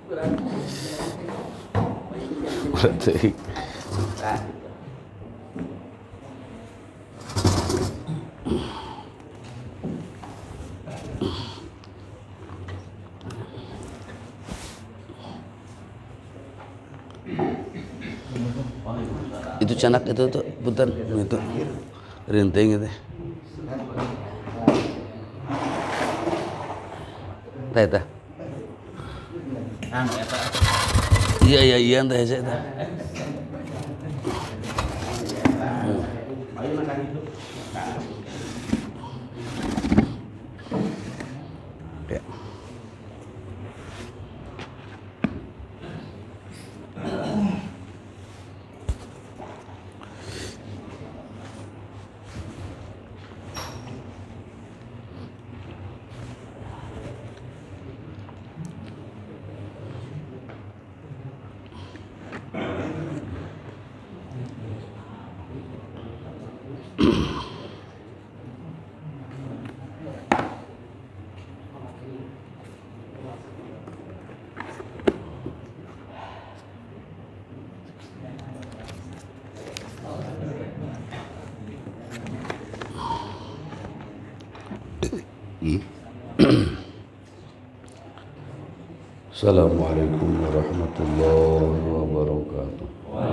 Berarti itu canak itu tuh punten itu rinting itu teh iya teh saya Assalamualaikum warahmatullahi wabarakatuh.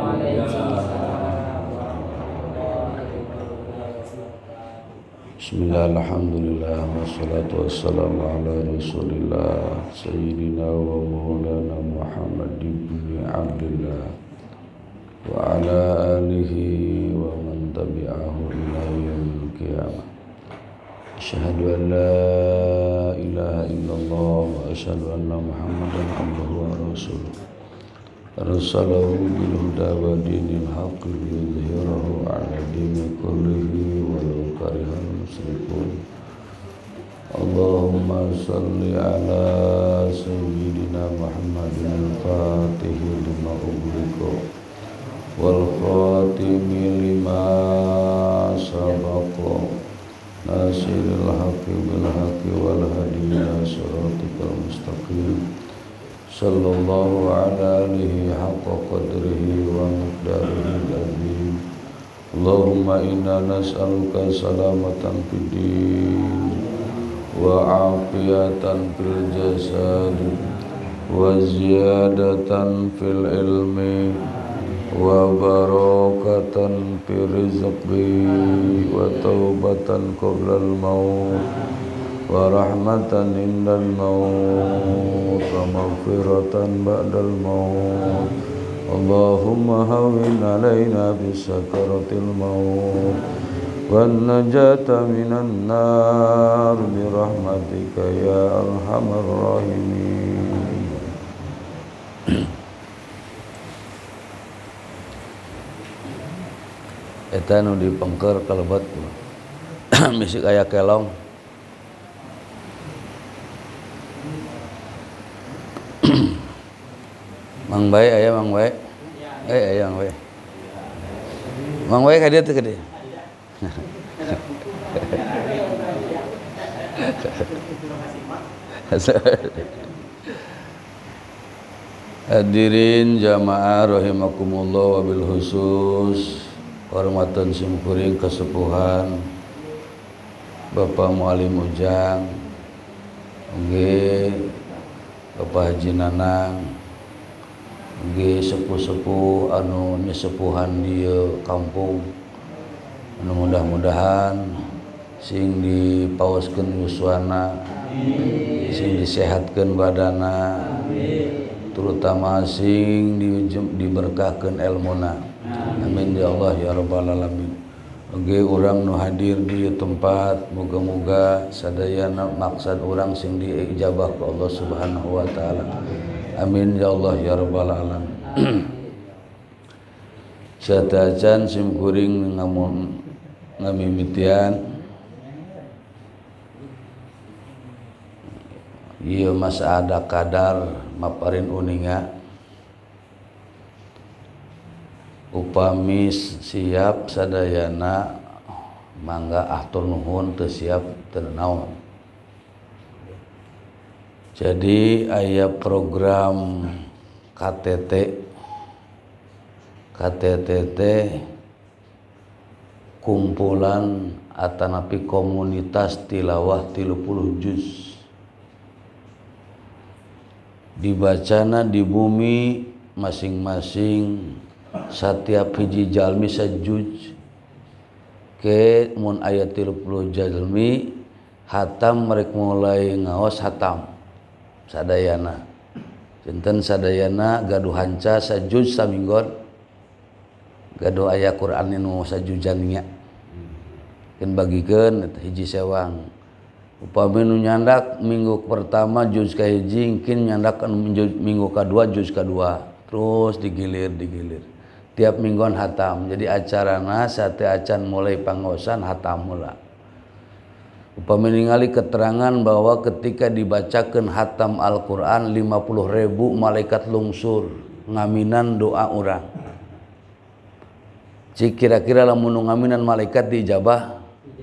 Bismillah, alhamdulillah, wassalatu wassalamu ala rasulillah Sayyidina wa maulana Muhammad ibn Abdullah wa ala alihi wa man tabi'ahu ila yaumil qiyamah. Asyhadu an la ilaha illallah wa asyhadu anna Muhammadan abduhu wa rasuluh. Arsalahu bil huda wa dinil haqq liyudhhirahu 'ala dini kullihi walau karihal musyrikun. Allahumma shalli ala sayyidina Muhammadin al-Fatihi lima ughliqa wal khatimi lima sabaqa nasiril haqqi bil haqqi wal hadi ila siratikal mustaqim. Sallallahu ala alihi haqqa qadrihi wa miqdarihi al-azim. Allahumma inna nas'aluka salamatan fid din wa afiyatan fil jasad wa ziyadatan fil ilmi wa barakatan fi rizqi wa taubatan qabla al-maut wa rahmatan indal maut wa maghfiratan ba'dal maut. Allahumma hawwin alaina bis sakaratil maut wan najata minan nar bi rahmatika ya arhamar rahimin. Eta nu dipengker kalebet misik aya kelong. Mang Bae aya Mang Bae. Aya Mang Bae. Mang Bae ka dieu teh gede. Hadirin jamaah rahimakumullah wabil khusus. Hormatan simkuring kesepuhan Bapak Mualim Ujang, Bapak Haji Nanang, sepuh-sepuh anu nyesepuhan di kampung, anu mudah-mudahan sing dipaoskeun yuswana, sing disehatkeun badana, terutama sing diberkahkeun ilmuna. Amin ya Allah ya rabbal alamin. Oge urang nu hadir di tempat moga-moga sadayana maksad urang sing diijabah ku Allah Subhanahu wa taala. Amin ya Allah ya rabbal alamin. Satajan simkuring ngamimitian ieu masa ada kadar maparin uninga upami siap sadayana mangga atur nuhun teu siap teu naon. Jadi aya program KTT kumpulan atanapi komunitas tilawah 30 juz dibacana di bumi masing-masing setiap hiji jalmi sajuz ke mun aya 30 jalmi hatam merek mulai ngaos hatam sadayana jinten sadayana gaduh hanca sajuz saminggon gaduh aya Quran nu sajujan nya keun bagikeun eta hiji sewang upami nu nyandak minggu pertama juz ka hiji engkin nyandak minggu kadua juz kadua terus digilir tiap mingguan hatam. Jadi acarana sate acan mulai pangosan hatam mula. Upami ningali keterangan bahwa ketika dibacakan hatam Al-Quran 50.000 malaikat lungsur ngaminan doa urang. Cik kira-kira lamun ngaminan malaikat dijabah.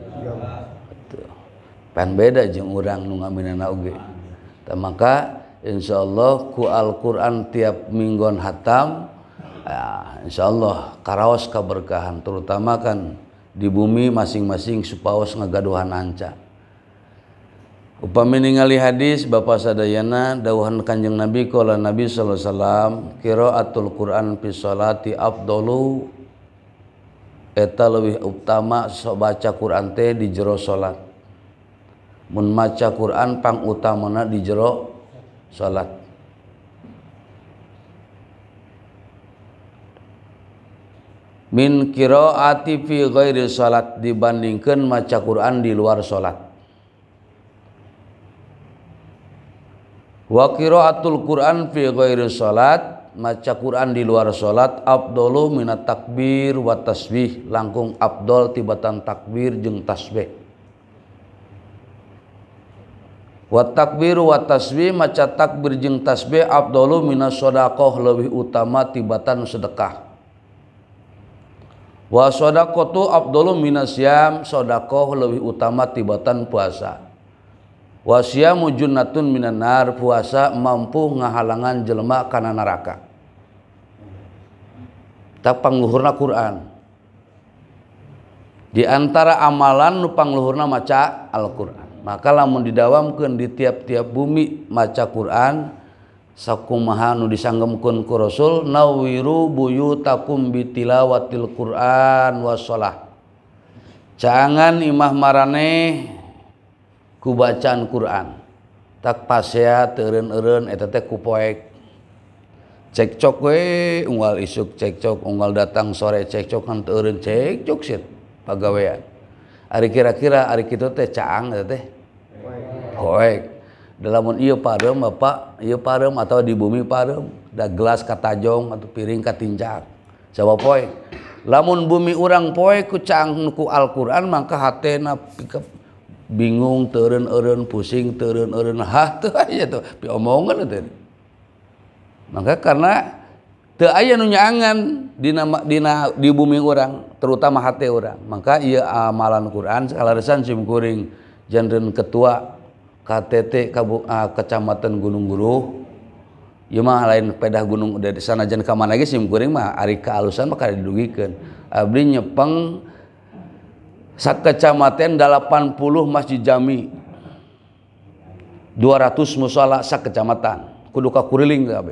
Pan beda jeung urang nu ngaminana oge. Maka insyaallah ku Al-Quran tiap mingguan hatam ya, insyaallah karaos kaberkahan terutama kan di bumi masing-masing supaos ngagaduhan anca. Upami ningali hadis Bapak sadayana dawuhan Kanjeng Nabi qala Nabi sallallahu alaihi wasallam qiraatul Quran fi sholati afdalu eta leuwih utama baca Quran teh di jero salat. Mun maca Quran pang utamana di jero salat. Min qiraati fi ghairi salat dibandingkan maca Quran di luar salat. Wa qiraatul Quran fi ghairi salat maca Quran di luar salat afdalu minat takbir wa tasbih langkung afdol tibatan takbir jeung tasbih. Wa takbiru wa tasbih maca takbir jeung tasbih afdalu minas shadaqah leuwih utama tibatan sedekah. Wa shadaqatu afdalu minas syam shadaqah leuwih utama tibatan puasa. Wa syamu junnatun minan nar puasa mampu ngahalangan jelema kana neraka. Tak pangluhurna Quran. Di antara amalan nu pangluhurna maca Al-Qur'an. Maka lamun didawamkeun di tiap-tiap bumi maca Quran sakumaha nu disanggemkeun ku Rasul nawiru buyutakum bitilawatil Quran wassalah. Jangan imah maraneh ku bacaan Quran. Tak pasea teureun-eureun eta teh ku poek. Cekcok we unggal isuk cekcok unggal datang sore cekcok kan teu eureun cekcok sit pagawean. Ari kira-kira ari kitu teh caang eta teh poek. Lamun ieu pareum Bapak, ieu pareum atau di bumi pareum, da gelas katajong atau piring katinjak. Coba poek. Lamun bumi urang poek ku caang ku Al-Qur'an maka hatena pikep bingung teureun-eureun pusing teureun-eureun hah teu aya tuh piomongan teh. Maka karena teu aya nu nyaangan di bumi urang terutama hate urang. Maka ieu amalan Quran sakalaresan simkuring janten ketua KTT Kecamatan Gunung Guruh. Ieu mah lain pedah gunung dari sanajan ka mana ge simkuring mah ari kaalusan mah kada didugikeun. Abdi nyepeng sakecamatan 80 masjid jami. 200 musala sakecamatan. Kudu kakuriling kabeh.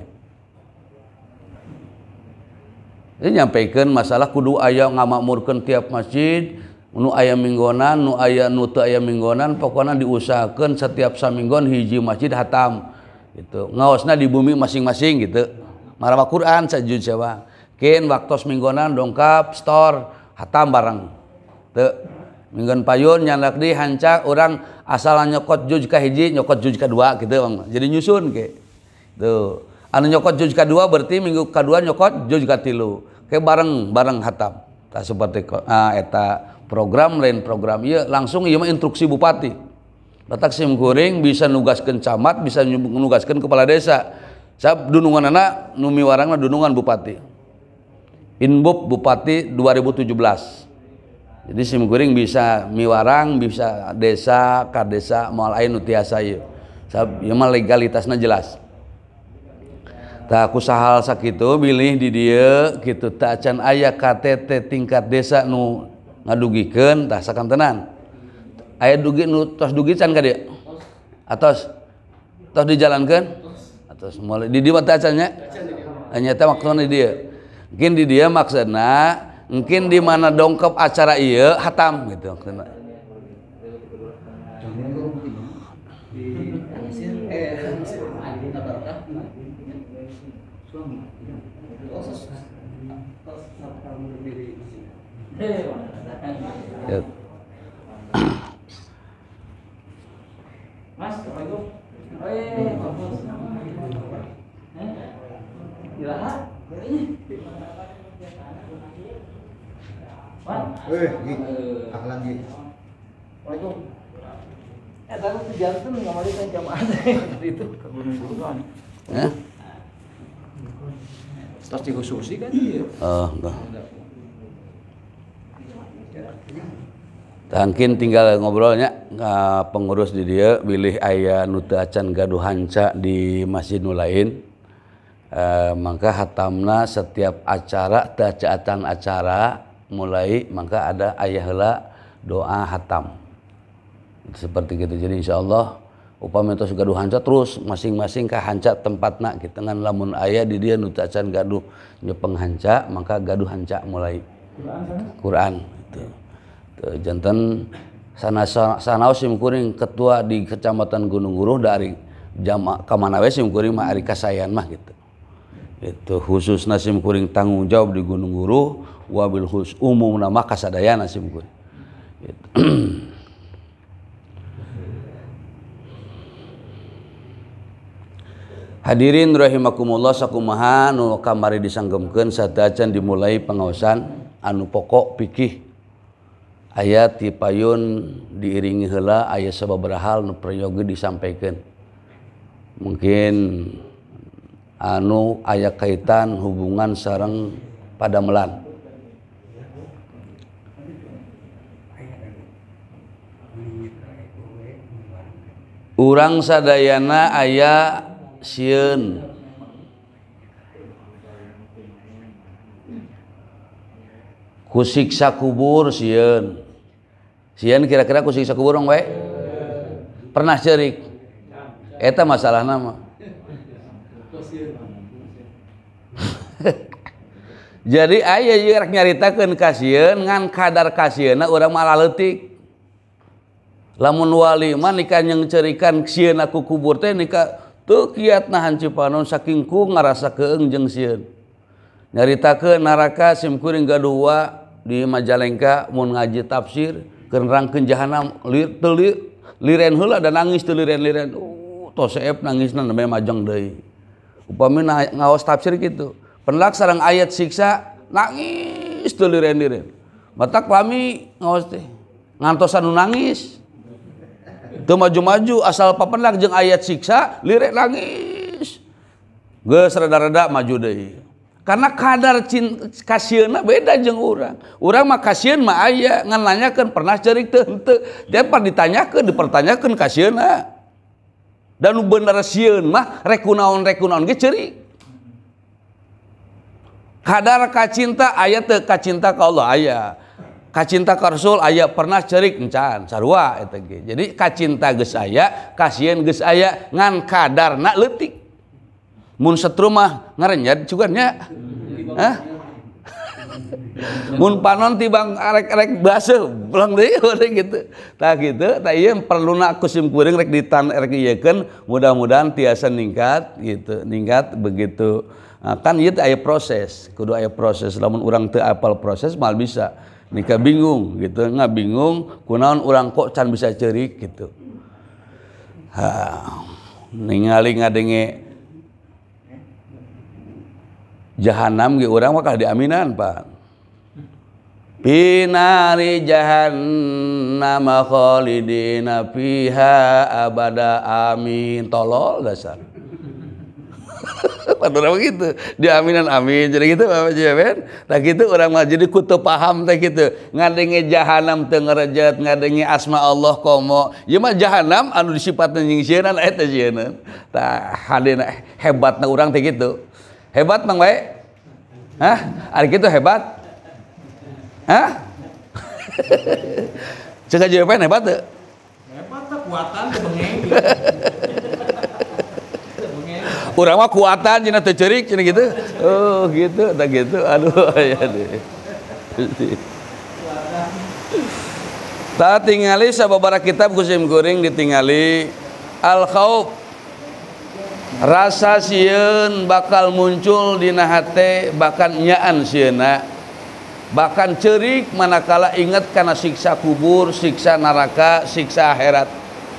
Dia nyampaikan masalah kudu aya ngamakmurkeun tiap masjid, nu aya minggonan, nu aya nu teu aya minggonan, pokona diusahakeun setiap saminggon hiji masjid hatam. Gitu. Ngaosna di bumi masing-masing gitu. Maramah Quran sajuz sewa. Keun waktos minggonan dongkap store hatam bareng. Teu minggon payun nyandak di hanca urang asal nyokot juz ka hiji, nyokot juz ka dua gitu Bang. Jadi nyusun ke. Tuh. Anu nyokot juz kadua berarti minggu kadua nyokot juz katilu ke bareng hatam. Tak seperti eta program lain program ieu langsung ieu mah instruksi bupati. Batak simkuring bisa nugaskeun camat, bisa nugaskeun kepala desa. Sab dununganna nu miwarangna dunungan bupati. Inbub bupati 2017. Jadi simkuring bisa miwarang, bisa desa, kadesa moal aya nu tiasa ieu. Ieu mah legalitasna jelas. Tah kusahal sakitu bilih di dieu kitu tah acan aya KTT tingkat desa nu ngadugikeun tah sakantenan. Aya dugi nu tos dugi can ka dieu? Atos dijalankeun? Atos mulai di dieu teh acan nya? Nya teh maksudna di dieu. Mungkin di dieu maksudna mungkin di mana dongkep acara ieu hatam gitu maksudna. Ya. Mas, Assalamualaikum. Aklan Gi. Waalaikum. Tadi jantan ngamali kan jamaah itu ke Gunung Gurun. Tas dikhususi kan dia. Enggak. Tangkin tinggal ngobrolnya pengurus di dia bilih aya nu teu acan gaduh hanca di masjid nu lain. Maka hatamna setiap acara teu acan acara mulai maka ada aya heula doa hatam. Seperti gitu. Jadi insyaallah upami tos gaduh hanca terus masing-masing ka hanca tempatna gitu ngan lamun aya di dia nu teu acan gaduh nyepeng hanca maka gaduh hanca mulai. Quran gitu. Jantan sanaos simkuring ketua di Kecamatan Gunung Guruh dari jama kamana we simkuring mah ari kasayan mah gitu. Itu khususna simkuring tanggung jawab di Gunung Guruh wabil khusus umumna mah kasadayana simkuring. Gitu. Hadirin rahimakumullah sakumaha nu kamari disanggemkeun sadacan dimulai pengaosan anu pokok fikih ayat ti payun diiringi heula aya sababaraha hal nu prayogi disampaikan. Mungkin anu aya kaitan hubungan sareng padamelan. Urang sadayana aya sieun kusiksa kubur sieun. Sieun kira-kira kusiksa kubur we? Pernah ceurik? Eta masalahna mah. Jadi aya ieu rek nyaritakeun ka sieun ngan kadar ka sieunna urang malah leutik. Lamun wali mah nika nyeng ceurikan sieun aku kubur teh nika teu kiat nahan cipanon saking ku ngarasa keung jeung sieun. Nyaritakeun naraka simkuring gadua di Majalengka mun ngaji tafsir keur nerangkeun jahanam liren heula dan nangis teu liren-liren. Tos seep nangisna nembe majeng deui. Upami ngaos tafsir kitu. Penlak sareng ayat siksa nangis teu liren-liren. Matak lami ngaos teh ngantos anu nangis. Teu maju-maju asal papenlak jeung ayat siksa liren nangis. Geus rada-rada maju deui. Karena kadar kasieunna beda jeung urang. Urang mah kasieun mah aya, ngan nanyakeun pernah ceurik teu henteu. Dia pas ditanyakeun dipertanyakeun kasieunna. Dan nu bener sieun mah rek kunaon ge ceurik. Kadar kacinta aya teu kacinta ka Allah aya. Kacinta ka Rasul aya pernah ceurik encan sarua eta ge. Jadi kacinta geus aya, kasieun geus aya ngan kadarna leutik. Mun setru mah ngarenyad cugannya. Hah? Mun panon tibang arek-arek baseuh belang deui gitu. Tah kitu, tah ieu perluna kusim kuring rek ieukeun mudah-mudahan tiasa ningkat gitu. Ningkat begitu. Nah, kan ieu teh aya proses, kudu aya proses. Lamun urang teu apal proses mal bisa nika bingung gitu. Ngabingung kunaon urang kok can bisa ceurik gitu. Ningali ngadenge jahanam ge urang mah kah diaminan Pak. Pinari jahannam khalidina fiha abada amin. Tolol dasar. Padahal begitu. Dia aminan amin. Jadi gitu Bapak Jaben. Tak gitu orang mah jadi kutu paham tak gitu. Ngadengi jahanam teu ngarejet, ngadengi asma Allah komo. Ieu mah jahanam anu disifatna jeung sieuna eta sieuna. Tah hadena hebatna urang teh gitu. Hebat Mang bae? Hah? Ari kitu hebat? Hah? Cek jawaban hebat teu? Hebat teh kuatan teh bengeng. Urang mah kuatan cenah teu ceurik cenah gitu. Oh, gitu, tak gitu. Aduh, aya deh. Tah tingali sababaraha kitab Kusim Kuring ditingali al-khauf. Rasa sieun bakal muncul dina hate bahkan nyaan sieuna. Bahkan ceurik manakala inget kana siksa kubur, siksa neraka, siksa akhirat.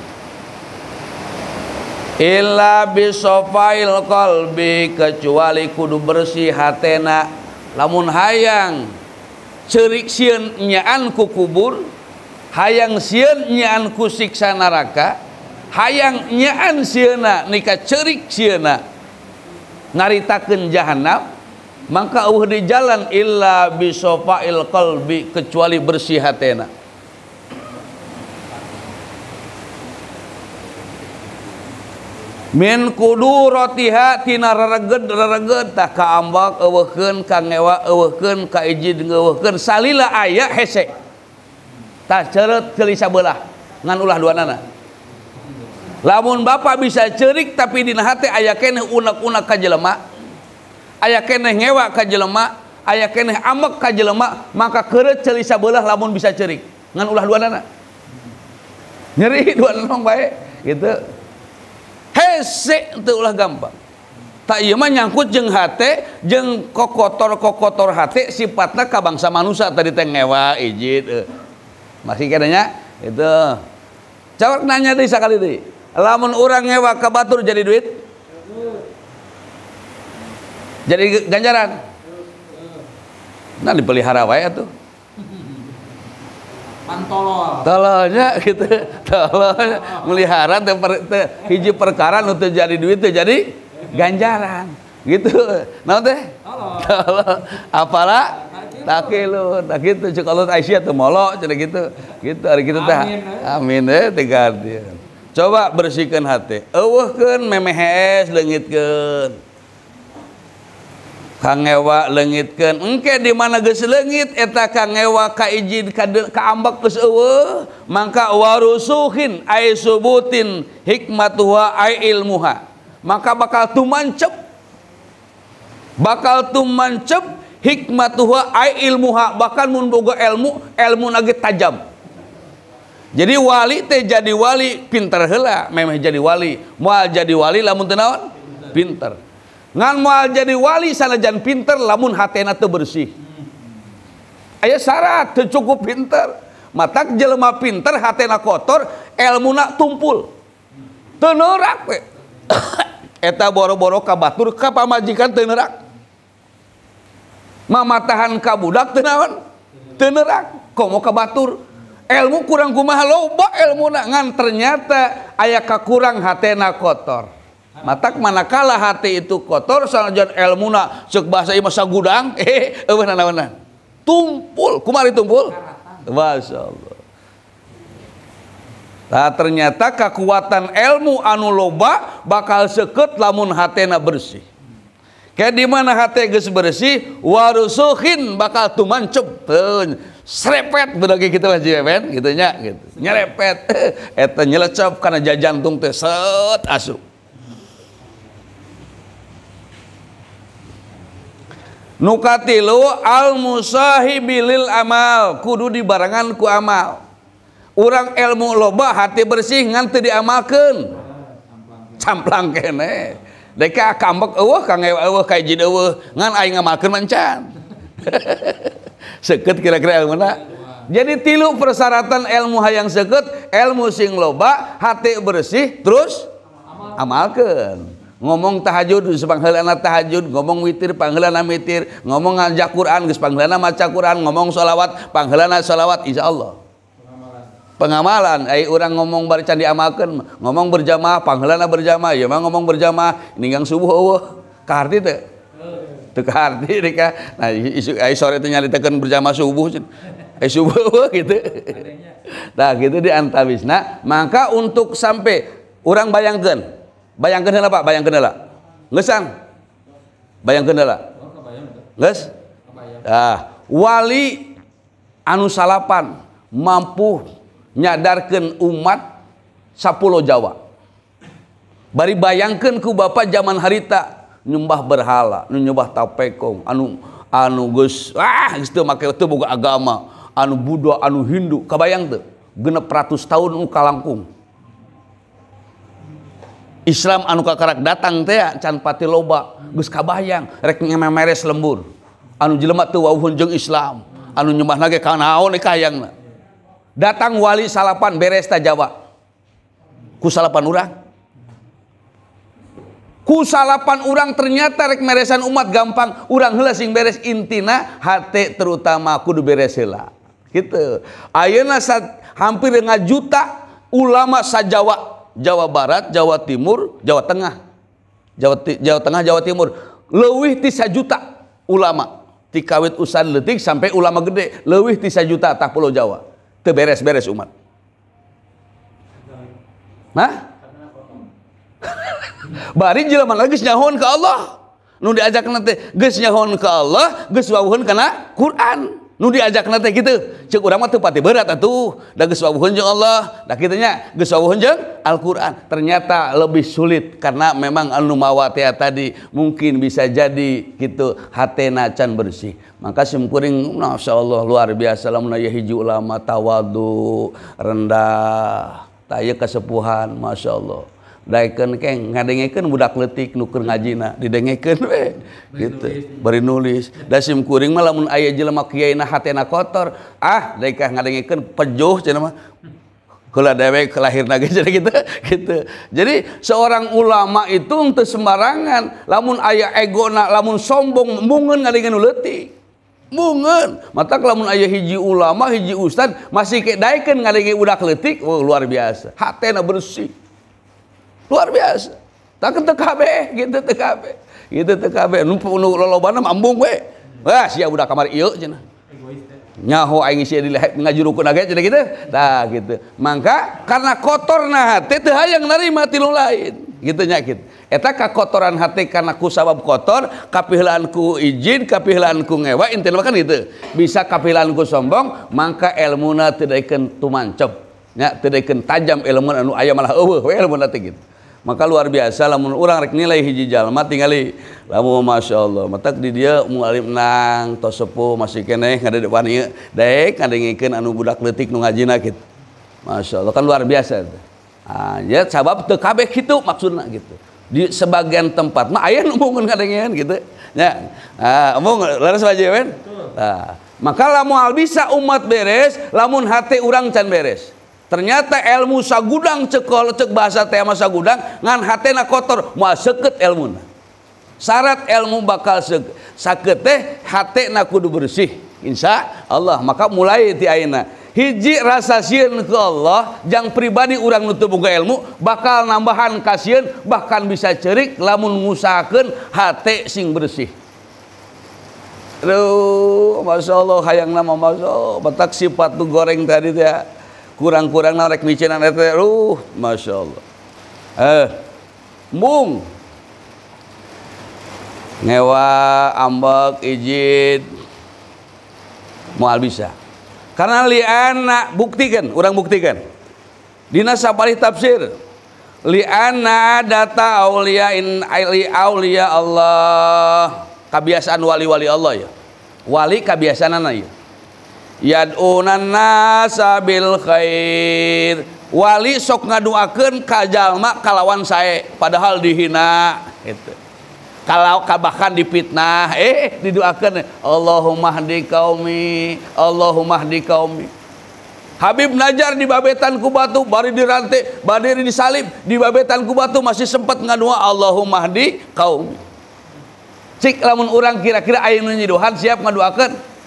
Illa bisofail qalbi, kecuali kudu bersih hatena. Lamun hayang ceurik sieun nyaan ku kubur, hayang sieun nyaan ku siksa neraka, hayang nyaan sieuna nika ceurik sieuna ngaritakeun jahanam, maka eueuh di jalan illa bisofail qalbi, kecuali bersih hatena. Min kuduratiha tina rereged tah kaambak eueuhkeun ka ngewa eueuhkeun ka ijid eueuhkeun salila aya hese tah ceureut keuli sabelah ngan ulah duanana. Lamun bapa bisa ceurik tapi dina hate aya keneh unek-unek ka jelema, aya keneh ngewa ka jelema, aya keneh ambek ka jelema, maka keureut ceuli sabelah lamun bisa ceurik ngan ulah duanana. Nyeri duanana bae gitu. Hese teu ulah gampang. Tak ieu mah nyangkut jeung hate, jeung kokotor hate sifatna ka bangsa manusia tadi teh ngewa ijid. Masih kadanya itu. Cawak nanya deui sakali deui. Lamun urang ngewa ka batur jadi duit? Jadi ganjaran? Nah dipelihara wae atuh. Pantolol. Tololnya gitu, tololnya melihara hiji perkara nu teu jadi duit teu jadi ganjaran. Gitu. Naon teh? Tolol. Apalah? Takilun. Tak kitu ceuk Allah Aisyah teu molo cenah gitu. Gitu ari kitu teh. Amin teh gardian. Coba bersihkeun hate. Eueuhkeun memehes leungitkeun. Kangewa leungitkeun engke di mana geus leungit eta kangewa ka ijid ka ambak geus eueuh mangka warusuhin ai subutin hikmatuha ai ilmuha, maka bakal tumancep hikmatuha ai ilmuha, bahkan mun boga ilmu nage tajam. Jadi wali teh jadi wali pinter heula memeh jadi wali, moal jadi wali lamun teu naon pinter. Ngan moal jadi wali sanajan pinter lamun hatena teu bersih. Aya syarat teu cukup pinter. Matak jelema pinter hatena kotor, elmuna tumpul. Teu neurak we. Eta boro-boro ka batur ka pamajikan teu neurak. Mamatahan ka budak teu naon? Teu neurak. Komo ka batur. Ilmu kurang kumaha loba elmuna ngan ternyata aya kakurang hatena kotor. Matak manakala hati itu kotor sanajan elmuna ceuk bahasa ieu mah sagudang eueuh nanaonna tumpul kumari tumpul masyaallah. Nah ternyata kekuatan ilmu anu loba bakal seukeut lamun hatena bersih. Kayak di mana hati geus bersih warusuhin bakal tumancep srepet bedagi kitu mah jieueun kitu nya gitu nyerepet eta nyelecep kana jantung teh set asup. Nukatilu al musahibilil amal kudu dibarengan ku amal. Urang ilmu loba hati bersih ngan teu diamalkeun. Camplang kene. Deka kambek eueuh ka ngewa eueuh ka ijid eueuh ngan aing ngamalkeun mancan. Seukeut kira-kira ilmuna. Jadi tilu persyaratan ilmu hayang seukeut, ilmu sing loba, hati bersih terus amalkeun. Ngomong tahajud geus pangheulana tahajud, ngomong witir pangheulana witir, ngomong ngajak Quran geus pangheulana maca Quran, ngomong sholawat pangheulana sholawat, insyaallah. Pengamalan ai urang ngomong bari can diamalkeun, ngomong berjamaah pangheulana berjamaah, ieu mah ngomong berjamaah ninggang subuh eueuh. Kaharti teu? Teu kaharti deka. Nah, isu sore teh nyaritakeun berjamaah subuh cenah. Subuh gitu. Nah, gitu di antawisna, maka untuk sampai urang bayangkeun heula Pak, bayangkeun heula. Geusang. Bayangkeun heula. Geus? Ah, wali anu salapan mampu nyadarkeun umat 10 Jawa. Bari bayangkeun ku Bapak zaman harita nyembah berhala, nu nyembah tapekong, anu geus geus teu make teu boga agama, anu Buddha, anu Hindu, kabayang teu? Genep ratus tahun nu kalangkung. Islam anu kakarak datang teh can pati loba, geus kabayang rek memeres lembur. Anu jelema teu wawuhun jeung Islam, anu nyembahna ge ka naon kayangna. Datang wali salapan beres ta Jawa. Ku salapan urang. Ku salapan urang ternyata rek meresan umat gampang, urang heula sing beres intina hate terutama kudu beres heula. Kitu. Ayeuna hampir 5 juta ulama sa-Jawa, Jawa Barat, Jawa Timur, Jawa Tengah. Jawa Tengah, Jawa Timur. Leuwih ti 1 juta ulama. Ti kawit usan leutik sampai ulama gede, leuwih ti 1 juta tah Pulau Jawa. Teu beres-beres umat. Hah? Bari jelema lagi geus nyahoon ka Allah. Nu diajakna teh geus nyahoon ka Allah, geus wawuheun kana Quran. Nu diajakna teh kitu. Ceuk urang mah teu pati berat atuh. Da geus wawuheun jeung Allah, da kitu nya geus wawuheun jeung Al-Qur'an. Ternyata lebih sulit karena memang anu mawa teh tadi mungkin bisa jadi kitu hatena can bersih. Maka simkuring masyaallah luar biasa lamun aya hiji ulama tawadu, rendah, taya kasepuhan masyaallah. Daekeun keng ngadengekeun budak leutik nu keur ngajina didengekeun we gitu bari nulis da sim kuring mah lamun aya jelema kiyaina hatena kotor daek ngadengekeun pejuh cenah mah heula dewek lahirna ge cenah gitu. Jadi seorang ulama itu teu sembarangan, lamun aya egona lamun sombong mungeun ngadengeun nu leutik mungeun. Matak lamun aya hiji ulama hiji ustad masih ke daekeun ngadenge budak leutik luar biasa hatena bersih. Luar biasa. Tak teu kabeh gitu teu kabeh. Gitu teu kabeh. Nu lolobana mambung we. Wah sia budak kamar ieu cenah. Nyaho aing sia ngajurukeun age cenah kitu. Tah gitu. Mangka karena kotorna hate teu hayang narima ti nu lain. Gitu nya kitu. Eta kakotoran hate karena ku sabab kotor, kapiheulaan ku izin, kapiheulaan ku ngewa, intina kan gitu. Bisa kapiheulaan ku sombong, mangka elmuna teu daekeun tumancep. Nya teu daekeun tajam ilmu anu aya malah eueuh we elmuna teh gitu. Maka luar biasa lamun urang rek nilai hiji jalma tingali lamun masyaallah matak di dia mualim nang tos sepuh masih keneh ngadeup wani daek ngadengikeun anu budak leutik nu ngajina kitu. Masyaallah kan luar biasa teh. Ya sabab teu kabeh kitu maksudna gitu. Di sebagian tempat mah aya nu mungun ngadengeun gitu. Nya. Omong leres wae men. Maka lamun bisa umat beres, lamun hate urang can beres. Ternyata ilmu sagudang cek bahasa teh mah sagudang ngan hatena kotor moal seukeut elmuna. Syarat ilmu bakal sakeut teh hatena kudu bersih insya Allah. Maka mulai ti ayeuna hiji rasa sieun ke Allah jang pribadi urang nu teu boga ilmu bakal nambahan kasieun bahkan bisa ceurik lamun ngusahakeun hate sing bersih. Aduh masyaallah hayangna mah masyaallah batak sifat tu goreng tadi teh kurang-kurang narek micenan eta masyaallah. Mung ngewa ambek izin moal bisa. Karena liana buktikan, urang buktikan. Dina saparih tafsir liana data aulia Allah, kebiasaan wali-wali Allah ya. Wali kebiasaanna ya. Yad'unan nasa bil khair. Wali sok ngaduakeun ka jalma kalawan sae padahal dihina gitu. Kalau bahkan dipitnah didoakeun Allahumma hdi qaumi, Allahumma hdi qaumi. Habib Najar di babetan ku batu bari dirantai, bari disalib di babetan ku batu masih sempat ngadua Allahumma hdi qaumi. Cik lamun urang kira-kira aya nu nyidohan siap ngaduakeun.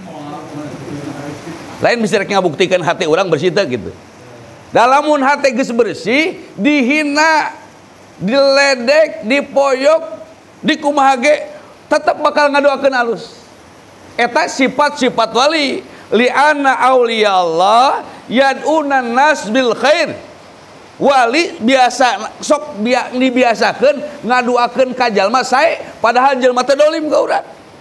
Lain bisa rek ngabuktikan hati orang bersih gitu. Dalamun hati geus bersih, dihina, diledek, dipoyok, di kumaha ge tetep bakal ngadoakeun alus. Eta sifat-sifat wali, li'anna auliya Allah yad'una nas bil khair. Wali biasa sok dibiasakeun ngaduakeun ka jalma sae padahal jelema teh dolim ka urang.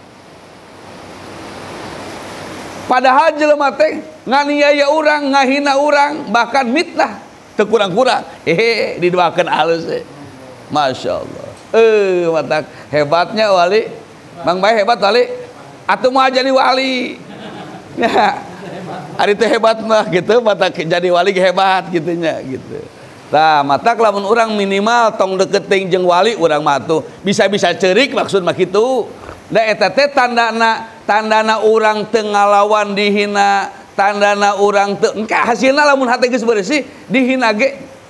Padahal jelema teh nganiaya urang, ngahina urang, bahkan mitnah teu kurang-kurang. Didoakeun alus. Masya Allah. Matak hebatnya wali. Mang Bae hebat wali. Atuh mah jadi wali. Ya. Ari teh hebat mah gitu, matak jadi wali hebat gitunya gitu. Tah matak lamun urang minimal tong deketing jeung wali urang mah tuh bisa-bisa ceurik maksud mah kitu. Da eta teh tandana urang teu ngalawan dihina, tandana urang teu engka hasilna lamun hate geus bersih dihina ge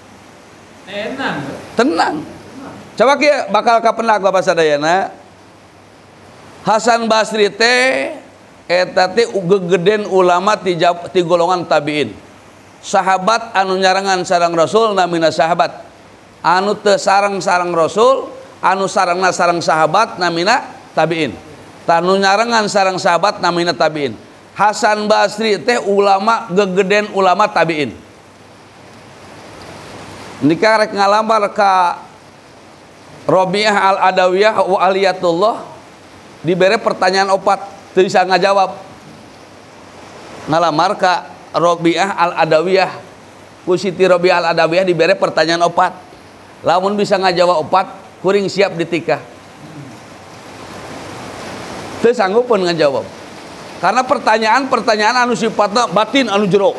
tenang. Coba kieu bakal kapendak Bapak sadayana. Hasan Basri teh eta teh gegeden ulama ti golongan tabiin. Sahabat anu nyarangan sareng Rasul namina sahabat, anu teu sareng-sareng Rasul, anu sarengna sareng sahabat namina tabiin. Tanu nyarangan sareng sahabat namina tabiin. Hasan Basri teh ulama gegeden ulama tabiin. Nika rek ngalambar ka Rabi'ah al-Adawiyah wa aliyatullah dibere pertanyaan opat teu bisa ngajawab. Ngalamar ka Rabi'ah al-Adawiyah ku Siti Rabi'ah al-Adawiyah dibere pertanyaan opat. Lamun bisa ngajawab opat kuring siap ditikah. Teu sanggupeun ngajawab. Karena pertanyaan anu sifatna batin anu jero.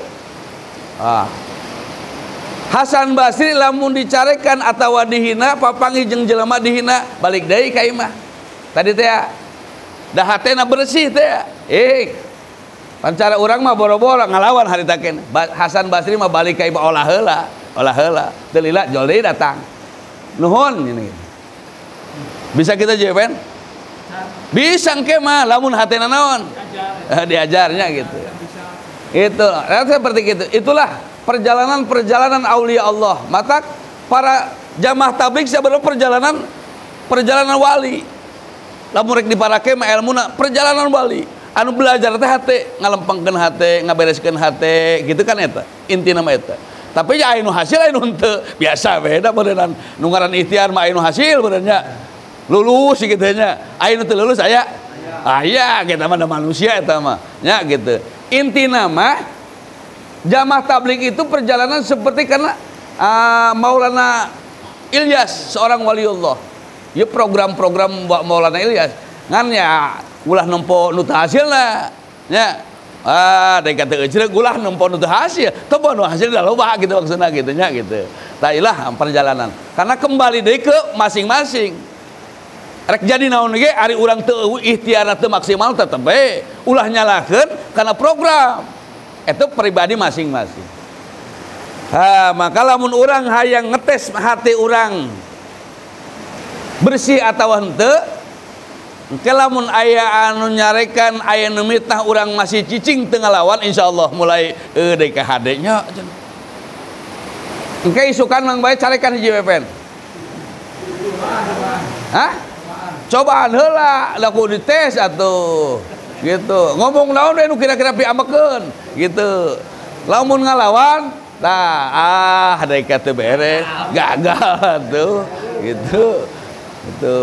Hasan Basri lamun dicarekan atawa dihina papanggih jeung jelema dihina balik deui ka imah. Tadi teh da hatena bersih teh. Pancara urang mah boro-boro ngalawan harita keneh. Hasan Basri mah balik ka imah olah heula. Teu lila jol deui datang. Nuhun ini. Bisa kita jawaban? Bisa engke mah lamun hatena naon? Diajarnya gitu. Itu seperti itu. Itulah perjalanan aulia Allah. Mata para jamaah tabligh sebenarnya perjalanan wali. Lamun rek diparake mah ilmuna perjalanan wali. Anu belajar teh hate, ngalempengkeun hate, ngabereskeun hate, gitu kan eta. Intina mah eta. Tapi ya anu hasil anu henteu, biasa beda beuneuran. Nu ngaran ikhtiar mah anu hasil beuneunya. Lulus kitu nya. Anu teu lulus aya. Aya kita mah manusia eta mah. Nya gitu. Intina mah jamaah tabligh itu perjalanan seperti karena Maulana Ilyas seorang waliullah. Ya program-program Maulana Ilyas. Ngan ya ulah nempo nu teu hasilna nya deui kata euceuk ulah nempo nu teu hasil teu nu hasil da loba gitu maksudna gitu nya gitu. Tah ilah perjalanan karena kembali deui ke masing-masing rek jadi naon ge ari urang teu ikhtiarna teu maksimal tetep bae ulah nyalakeun kana program eta pribadi masing-masing. Maka lamun urang hayang ngetes hati urang bersih atawa henteu. Kalamun aya anu nyarekan aya nu mitnah urang masih cicing teu ngalawan insyaallah mulai deui ka hade nya. Engke isukan Mang Bae carekan hiji wepen. Cobaan heula da kudu dites atuh. Gitu. Ngomong naon we nu kira-kira piamekeun gitu. Lamun ngalawan tah deui ka teu beres, gagal tuh. Gitu. Gitu.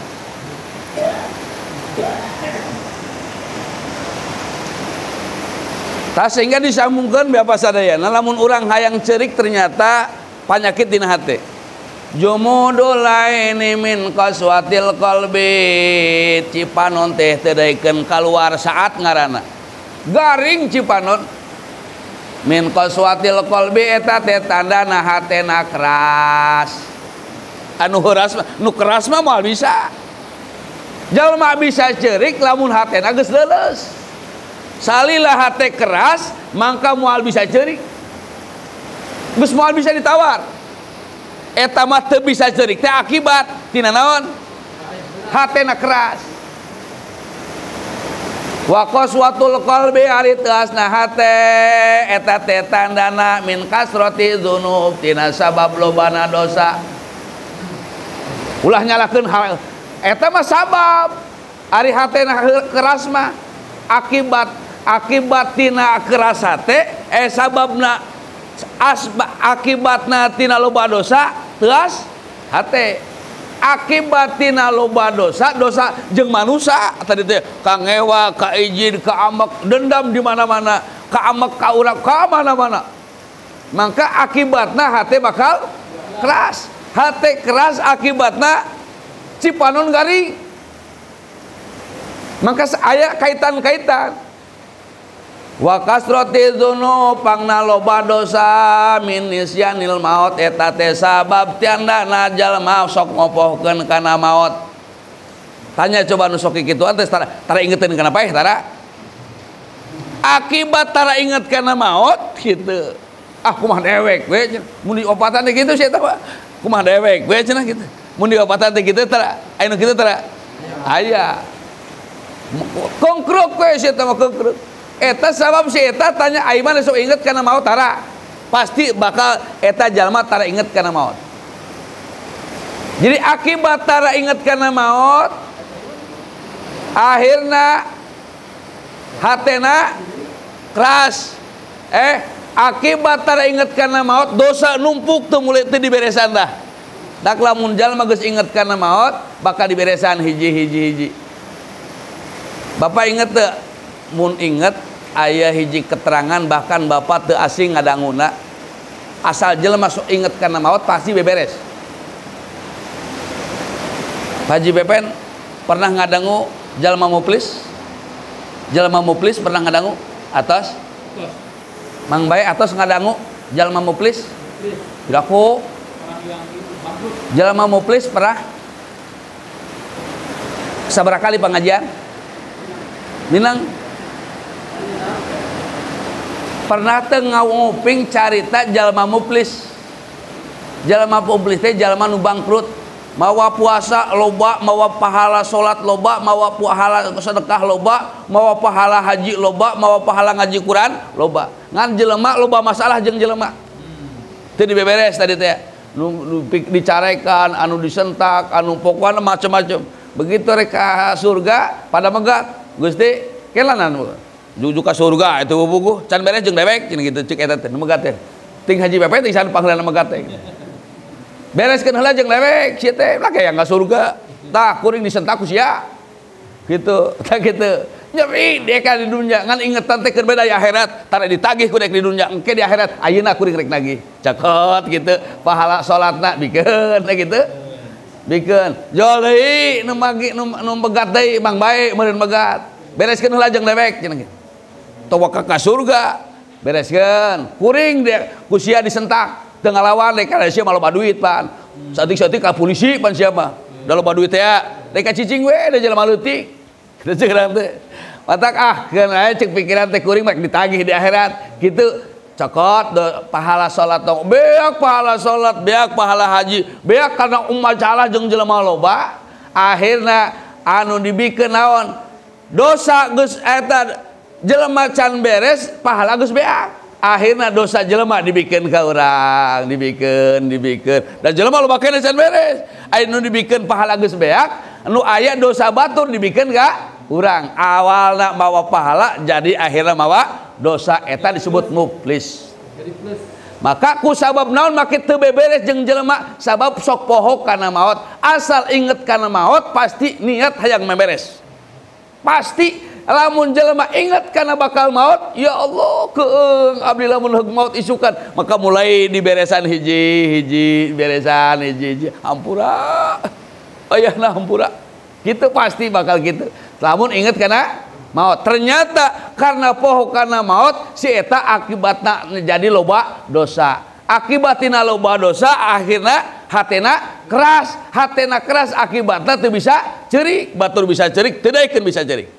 Sehingga disambungkan Bapak sadayana lamun urang hayang cerik ternyata penyakit dina hati. Jumudul laini min qaswatil qalbi cipanon teh teu daekeun kaluar saat ngaranna. Garing cipanon min qaswatil qalbi eta teh tandana hatena keras. Anu heuras nu keras mah moal bisa. Jalma bisa cerik lamun hatena geus leuleus. Salilah hate keras, mangka moal bisa cerik. Geus moal bisa ditawar. Eta mah teu bisa cerik teh akibat tina naon? Hatena keras. Wa qaswatul qalbi ari teu asna hate eta teh tandana min kasrati dzunub tina sabab lobana dosa. Ulah nyalakeun hal eta mah sabab ari hatena keras mah akibat tina keras hate sababna akibatna tina loba dosa teas hate akibat tina loba dosa jeung manusia tadi teh ka ngewa ka izin ka amek dendam di mana-mana ka amek ka urang ka mana-mana maka akibatna hate bakal keras hate keras akibatna cipanon garing maka aya kaitan-kaitan wa kasrati dzunub pangna loba dosa min nisyanil maut eta teh sabab tiandana jalma sok ngopohkeun kana maut. Tanya coba nu sok kikituan teh tara ingeteun kana paeh tara akibat tara inget kana maut kitu kumaha dewek we mun diobatan teh kitu sia eta mah kumaha dewek we cenah kitu mun diobatan teh kitu tara aya nu kitu tara aya konkruk we sia eta mah konkruk eta sabab si eta tanya aiman sok inget karena maut tara pasti bakal eta jalma tara inget karena maut. Jadi akibat tara inget karena maut akhirna hatena keras akibat tara inget karena maut dosa numpuk tuh mulai teu diberesan dah dak lamun jalma geus inget karena maut bakal diberesan hiji Bapak inget teu mun inget aya hiji keterangan bahkan Bapak teu asing ngadanguna asal jelema sok inget karena maut pasti beberes. Haji Bepen pernah ngadangu jalma muflis pernah ngadangu atas Mang Bae atas ngadangu jalma muflis piraku jalma muflis pernah sabaraha kali pengajian Minang pernah teu nguping carita jalma muflis teh jalma nu bangkrut mawa puasa loba mawa pahala salat loba mawa pahala sedekah loba mawa pahala haji loba mawa pahala ngaji Quran loba ngan jelema loba masalah jeung jelema teu dibeberes tadi teh nu dicarekan anu disentak anu pokona macam-macam begitu rek ka surga pada megat Gusti kelanan juju ka surga itu buku can beres jeung dewek cenah kitu cek eta teh megat teh ting Haji Pepe teh san panggilan megat teh bereskeun heula jeung dewek sia teh lah kaya ka surga tah kuring disentak ku sia kitu tah kitu nyeri dek di dunya ngan ingetan teh keur beda di akhirat tara ditagih ku dek di dunya engke di akhirat ayeuna kuring rek nagih cakot kitu pahala salatna bikeun teh kitu bikeun jol deui nu magi nu megat deui Mang Bae meureun megat bereskeun heula jeung dewek cenah kitu towa ka surga bereskeun kuring dek ku sia disentak teu ngalawan dek kana sia mah loba duit pan saeutik-saeutik ka polisi pan sia mah da loba duit teh dek ka cicing we da jelema leutik kitu ceuk teh matak keun aya cek pikiran teh kuring mah ditagih di akhirat kitu cokot pahala salat tong beak pahala salat beak pahala haji beak kana umacalah jeung jelema loba akhirna anu dibikeun naon dosa geus eta jelema can beres pahala geus beak akhirna dosa jelema dibikeun ka urang dibikeun dan jelema loba keneh can beres anu dibikeun pahala geus beak anu aya dosa batur dibikeun ka urang awalna mawa pahala jadi akhirna mawa dosa eta disebut muflis maka ku sabab naon make teu beberes jeung jelema sabab sok poho kana maot asal inget kana maot pasti niat hayang meberes pasti lamun jelema inget kana bakal maut ya Allah keung abdi lamun heug maut isukan maka mulai diberesan hiji beresan hiji hampura ayahna hampura gitu pasti bakal gitu lamun inget kana maut ternyata karena poho kana maut si eta akibatna jadi loba dosa akibatina loba dosa akhirna hatena keras akibatna teu bisa ceurik batur bisa ceurik teu daekeun bisa ceurik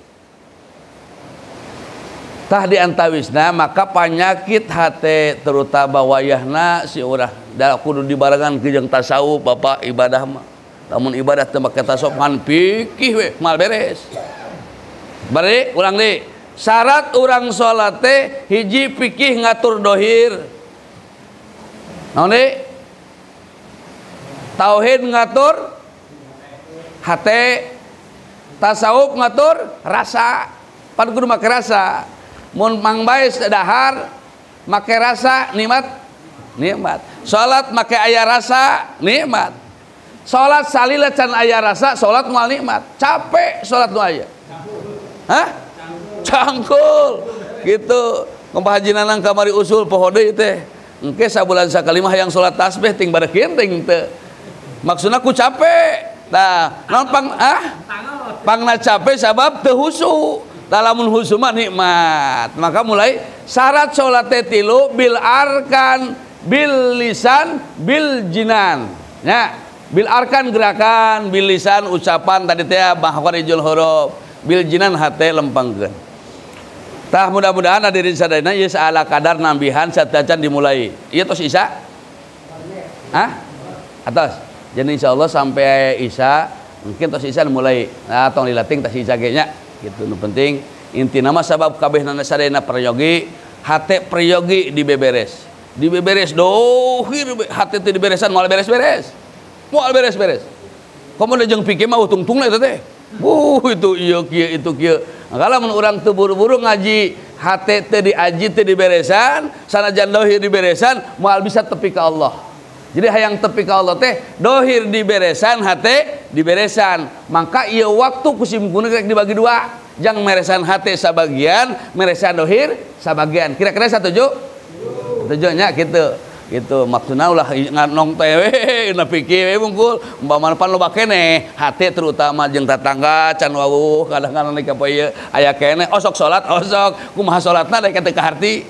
tah di antawisna maka penyakit hate terutama wayahna si urang da kudu dibarengan ke jeung tasawuf Bapak ibadah mah lamun ibadah teu make tasawuf ngan fikih we mal beres bari ulang deui syarat urang salat teh hiji fikih ngatur dohir naon deui tauhid ngatur hate tasawuf ngatur rasa pan kudu make rasa mun mangbae dahar make rasa nikmat salat make aya rasa nikmat salat salila can aya rasa salat moal nikmat capek salat nu aya cangkul gitu kumpah haji nanang kamari usul poho deui teh engke sabulan sakali mah hayang salat tasbih ting barekeun ting teu maksudna ku capek nah naon pangna capek sabab teu husu da lamun husu mah nikmat maka mulai syarat salat teh 3 bil arkan bil lisan bil jinan nya bil arkan gerakan bil lisan ucapan tadi teh mahwarijul huruf bil jinan hate lempangkeun tah mudah-mudahan hadirin sadayana ieu saala kadar nambihan satacan dimulai ieu tos isya atas jadi insyaallah sampai isya mungkin tos isya mulai nah tong lilating tas isya ge nya gitu nu penting intina mah sabab kabehna sadayana prayogi hate prayogi dibeberes dohir hate teu diberesan moal beres-beres komo jeung pikir mah tungtungna eta teh itu ieu kieu itu kieu kalau mun urang teu buru-buru ngaji hate teu diaji teu diberesan sanajan dohir diberesan moal bisa tepi ka Allah jadi hayang tepi ka Allah teh dohir diberesan hate diberesan maka ieu waktu kusimkuna rek dibagi dua jang meresan hate sabagian meresan dohir sabagian kira-kira setuju nya gitu gitu maksudna ulah nganong tewe na pikir bungkul umpamana pan loba keneh hate terutama jeung tetangga can wawuh kadang-kadang nek apa ieu aya keneh osok salat osok kumaha salatna da teu kaharti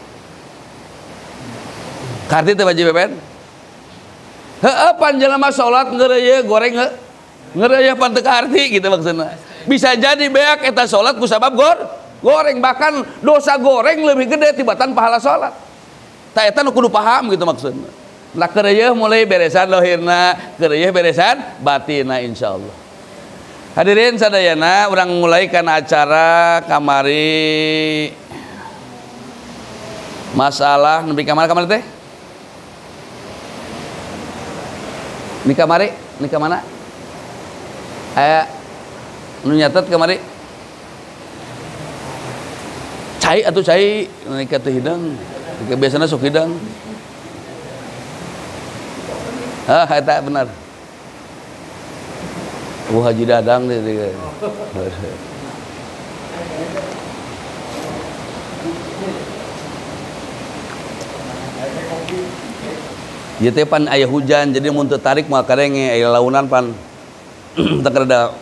teu wajib beben heueuh pan jelema salat ngeureuyeuh goreng ngeureuyeuh pan teu kaharti gitu maksudna bisa jadi beak eta salat ku sabab goreng bahkan dosa goreng lebih gede tibatan pahala salat tak eta nu kudu paham gitu maksudna lah keureueuh mulai beresan lohirna keureueuh beresan batinna insyaallah hadirin sadayana urang mulai kana acara kamari masalah nepi ka mana teh ni kamana aya nu nyatet kamari cai atuh cai nika teu hidang biasanya sok hidang eta benar Haji Dadang deh ieu teh pan aya hujan jadi mun teu tarik moal karenge aya launan pan teu kareda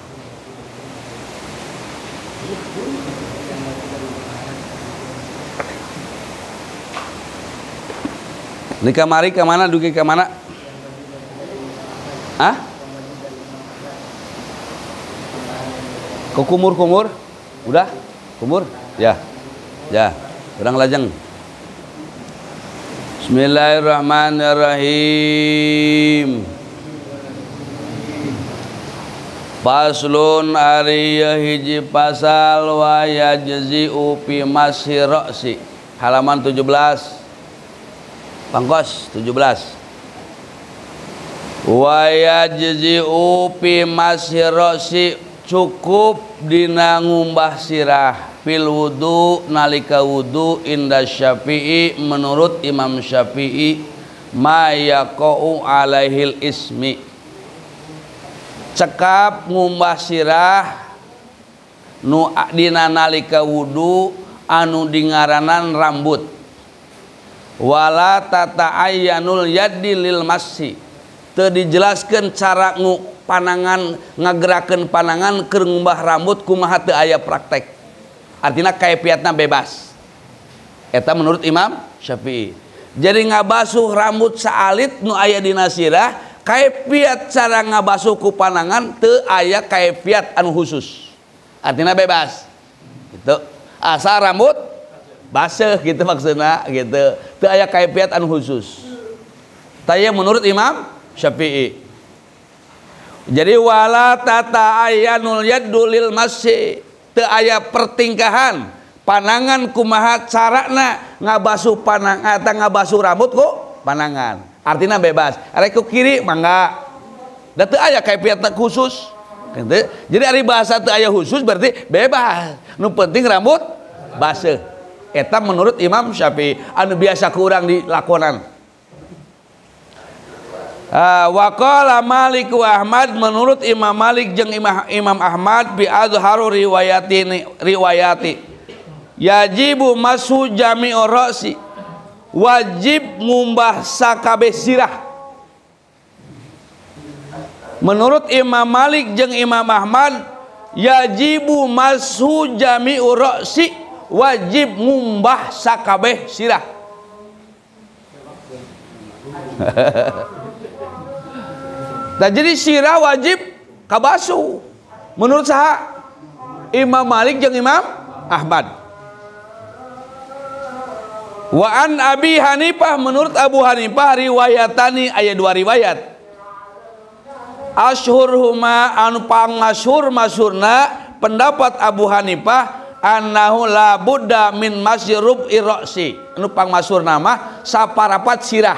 Ini kamari ke mana dugi ke mana? Ke kumur? Udah? Kumur? Ya. Urang lajeng. Bismillahirrahmanirrahim. Paslun ari hiji pasal wa yajzi'u fi masirasi. Halaman 17. Pangkos 17 wa yajzi'u fi masirasi cukup dina ngumbah sirah fil wudu nalika wudu inda Syafi'i menurut Imam Syafi'i ma yaqau alaihil ismi cekap ngumbah sirah nu dina nalika wudu anu dingaranan rambut wala tata'ayyanul yaddi lil massi teu dijelaskeun cara panangan ngagerakeun panangan keur ngumbah rambut kumaha teu aya praktek artina kaifiatna bebas eta menurut Imam Syafi'i jadi ngabasuh rambut saalit nu aya dina sirah kaifiat cara ngabasuh ku panangan teu aya kaifiat anu khusus artina bebas gitu asal rambut baseuh gitu maksudna gitu teu aya kaifiat anu khusus taya menurut Imam Syafi'i jadi wala tata'ayyanul yaddu lil masyi teu aya pertingkahan panangan kumaha carana ngabasuh panangan eta ngabasuh rambut ku panangan artinya bebas arek ku kiri mangga da teu aya kaifiatna khusus Gitu. Jadi ari bahasa teu aya khusus berarti bebas. Nu penting rambut baseuh. Eta menurut Imam Syafi'i anu biasa ku urang dilakonan. Wa qala Malik wa Ahmad, menurut Imam Malik jeung Imam Ahmad bi azharu riwayati yajibu masu jami'ur ra'si, wajib ngumbah sakabeh sirah. Menurut Imam Malik jeung Imam Ahmad, yajibu masu jami'ur ra'si, wajib ngumbah sakabeh sirah. Nah, jadi sirah wajib kabasu. Menurut saha? Imam Malik jeung Imam Ahmad. Wa an Abi Hanifah, menurut Abu Hanifah riwayatani, aya dua riwayat. Asyhurhuma anu pang masyhurna pendapat Abu Hanifah annahu la budda min masyrub irasi, anu pang masyhurna mah saparapat sirah.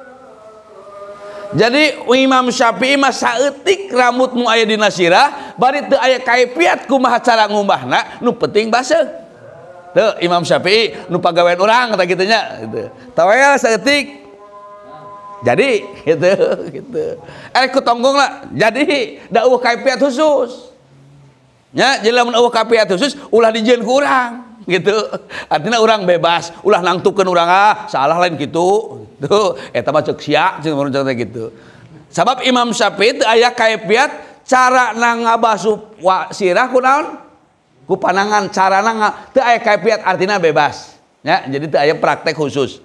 Jadi Imam Syafi'i mah saeutik rambutmu aya dina sirah bari teu aya kaifiat kumaha cara ngumbahna, nu penting baseuh. Teu Imam Syafi'i nu pagawean urang kata kitu nya gitu. Tawel saeutik jadi gitu. Ku tonggong lah. Jadi da eueuh kaifiat khusus. Nya jadi lamun eueuh kaifiat khusus ulah dijieun ku urang gitu. Artinya urang bebas, ulah nangtukeun urang salah lain kitu. Tuh, eta mah ceuk sia ceuk mun gitu. Sabab Imam Syafi'i teu aya kaifiat cara ngabasuh sirah kunaon? Ku panangan carana teu aya kaifiat, artinya bebas. Ya, jadi teu aya praktek khusus.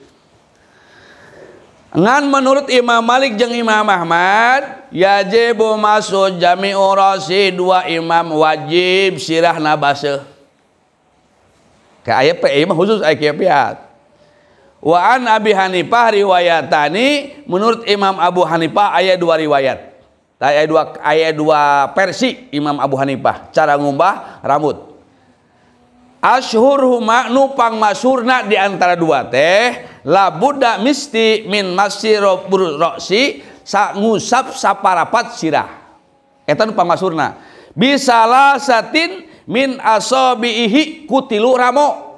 Ngan menurut Imam Malik jeung Imam Ahmad, yajibu masu jami'u rasi, dua imam wajib sirahna baseuh. Ka aya PI mah khusus aya kaifiat. Wa an Abi Hanifah riwayatani, menurut Imam Abu Hanifah aya dua riwayat. Aya dua versi Imam Abu Hanifah cara ngumbah rambut. Asyhurhuma nu pang masyhurna di antara dua teh la budda misti min masirub ra'si, ngusap saparapat sirah. Eta nu pang masyhurna. Bisalah satin min asabihi kutilu ramo.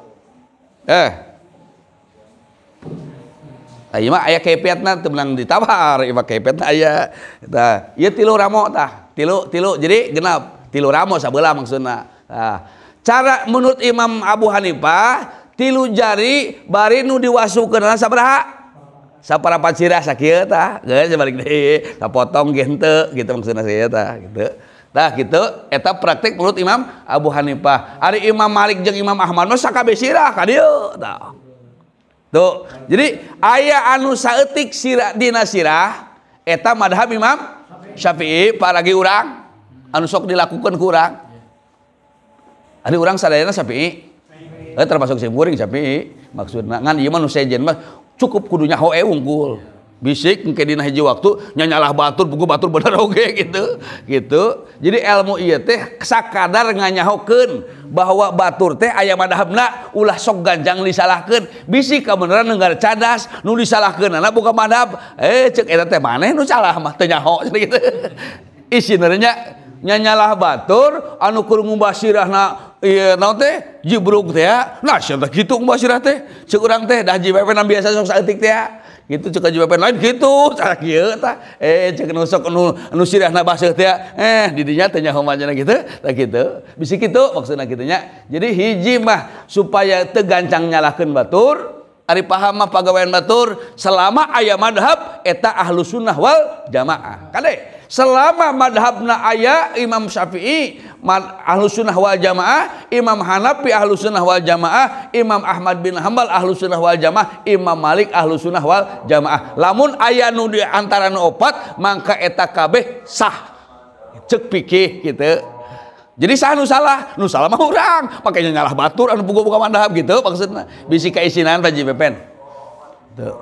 Ieu mah aya kaifiatna teu meunang ditawar, ieu mah kaifiatna aya. Tah, ieu tilu ramo tah. Tilu jadi genap. Tilu ramo sabeula maksudna. Tah. Cara menurut Imam Abu Hanifah, tilu jari bari nu diwasukeunna sabaraha? Saparapat sirah sakieu tah. Geus balik deui, kapotong ge henteu gitu maksudna saya tah gitu. Tah gitu eta praktek menurut Imam Abu Hanifah. Ari Imam Malik jeung Imam Ahmad mah sakabeh sirah ka dieu tah. Tuh. Jadi aya anu saeutik sirah dina sirah eta madhab Imam Syafi'i paragi urang anu sok dilakukeun ku urang. Ari urang sadayana Syafi'i. Termasuk simkuring Syafi'i maksudna. Ngan ieu mah nu sejen mah cukup kudu nyaho unggul. Bisik engke dina hiji waktu nyanyalah batur puguh batur bener oge gitu. Jadi ilmu ieu teh sakadar nganyahokeun bahwa batur teh aya madhabna ulah sok ganjang disalahkeun. Bisik kabeneran neungar cadas nu disalahkeunana boga madhab. Ceuk eta teh maneh nu salah mah teu nyaho gitu. Isineurnya nyanyalah batur anu keur ngumbah sirahna ieu naon teh jibruk teh ya. Nah sia teh kitu ngumbah sirah teh. Ceuk urang teh dah jiwepenan biasa sok saeutik teh ya. Gitu ceuk jiwepen lain kitu cara kieu tah. Ceuk nu sok anu sirahna baseuh teh di dinya teh nyaho manehna gitu. Tah kitu. Bisi kitu maksudna kitu nya. Jadi hiji mah supaya teu gancang nyalahkeun batur. Ari paham mah pagawean batur selama aya madhab eta ahlus sunnah wal jamaah. Kade selama madhabna aya Imam Syafi'i ahlus sunnah wal jamaah, Imam Hanafi ahlus sunnah wal jamaah, Imam Ahmad bin Hambal ahlus sunnah wal jamaah, Imam Malik ahlus sunnah wal jamaah. Lamun aya nu di antara nu opat mangka eta kabeh sah. Ceuk pikih gitu. Jadi sah nu salah mah urang, pakainya nyalah batur anu boga madhab gitu maksudna. Bisi kaisinan Pak Jipepen. Tuh.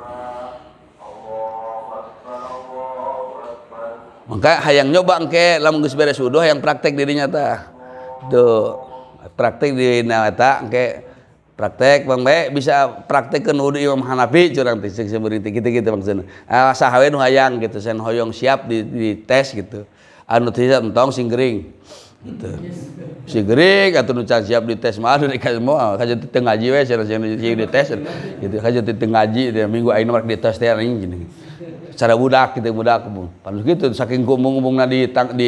Maka hayang nyoba engke lamun geus beres wudu hayang praktek dirinya tah. Tuh, praktek dina eta engke praktek Bang Bae bisa praktekkeun wudu Imam Hanafi curang teh seumeuring kitu-kitu maksudna. Saha we nu hayang gitu sen hoyong siap di tes gitu. anu teh entong sing gering gitu. Si gering atuh nu can siap dites mah anu dikasih moal kaja teu ngaji we cenah sing dites gitu kaja teu ngaji dia minggu ayeuna mah dites teh anjing gini. Cara budak gitu budak pan gitu saking gumbung-gumbungna di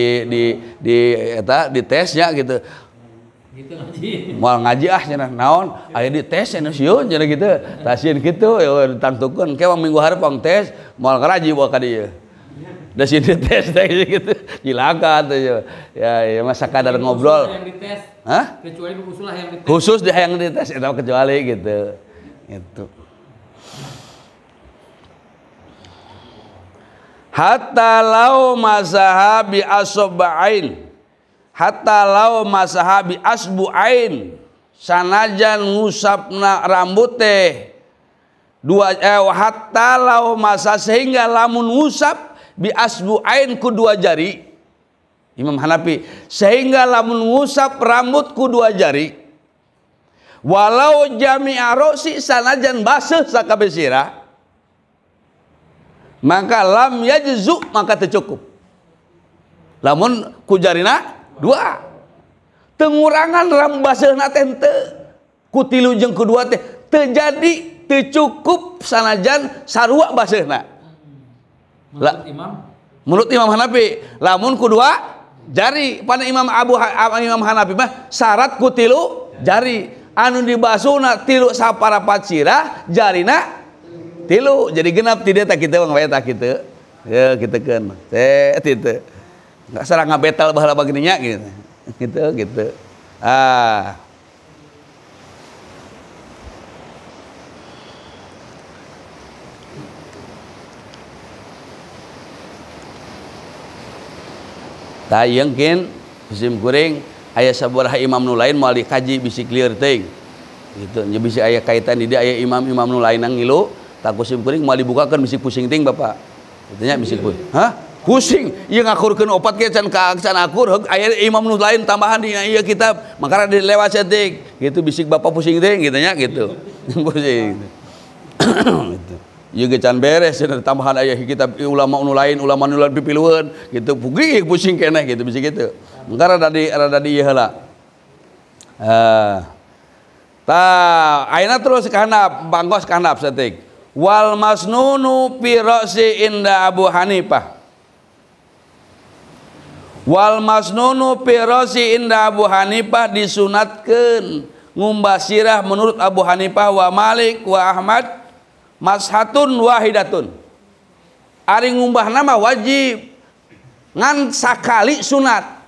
eta ditesnya gitu. Gitu ngaji. Moal ngaji cenah naon aya dites cenah sieun cenah gitu. Tah sieun kitu tangtukeun ke minggu hareup tes moal karaji bawa ka dieu. Da sieun dites teh gitu. Cilaka tuh ya mah sakadar ngobrol. Yang dites. Hah? Kecuali khusus lah yang dites. Khusus dia yang dites eta kecuali gitu. Gitu. Hatta lau masahabi asba'ain hatta lau masahabi asbu'ain sanajan ngusapna rambut teh hatta lau masa sehingga lamun ngusap bi asbu'ain ku 2 jari Imam Hanafi sehingga lamun ngusap rambut ku 2 jari walau jami'a rosi sanajan baseuh sakabeh sirah maka lam yajzu maka teu cukup lamun ku jarina 2 tengurangan ram baseuna teh teu ku 3 jeung ku 2 teh teu jadi teu cukup sanajan sarua baseuna menurut Imam Hanafi lamun ku 2 jari pada Imam Hanafi mah syarat ku 3 jari anu dibasuna 3 saparapat sirah jarina 3 jadi genap ti dia tak kitu we tak kitu ya kitekeun teh kitu enggak sareng ngabetal baheula bagininya gitu gitu tah ieu engkeun musim kuring aya sabaraha imam nu lain moal dikaji bisi clear teuing gitu nya bisi aya kaitan di dia aya imam-imam nu lain ngilu tak kusim kuring mau dibukakan misi pusing ting bapak katanya misi pusing pusing ieu ngakurkeun opat ke can akur aya imam nu lain tambahan di ieu kitab makana dilewat setik gitu bisik bapak pusing ting gitu nya gitu pusing gitu ieu ge can beres cenah tambahan aya kitab ulama nu lain pipilueun gitu pugi pusing keneh gitu bisik gitu makana rada di ieu heula tah ayeuna terus ka handap bangkos ka handap setik wal masnunu fi ra'si inda Abu Hanifah wal masnunu fi ra'si inda Abu Hanifah disunatkeun ngumbah sirah menurut Abu Hanifah wa Malik wa Ahmad mashatun wahidatun ari ngumbah nama wajib ngan sakali sunat